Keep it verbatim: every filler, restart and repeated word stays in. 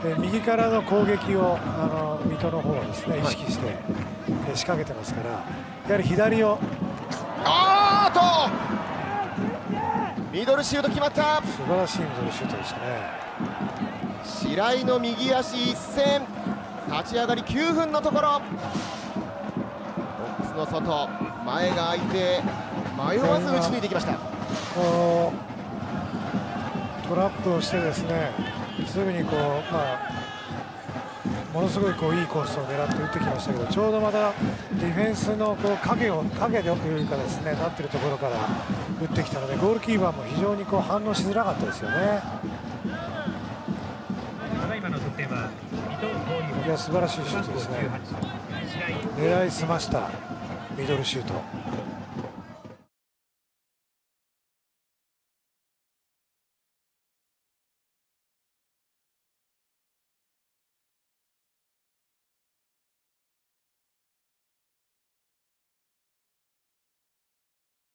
で右からの攻撃をあの水戸の方はですね意識して、はい、仕掛けてますから、やはり左を。 あーっとミドルシュート決まった。 素晴らしいミドルシュートでしたね。 白井の右足一閃、立ち上がりきゅうふんのところ、ボックスの外、前が空いて迷わず打ち抜いてきました。 こうトラップをしてですね、すぐにこう、まあ、ものすごいこういいコースを狙って打ってきましたけど、ちょうどまたディフェンスのこう影を影でよりかですねなっているところから打ってきたので、ゴールキーパーも非常にこう反応しづらかったですよね。いや素晴らしいシュートですね。狙いすましたミドルシュート。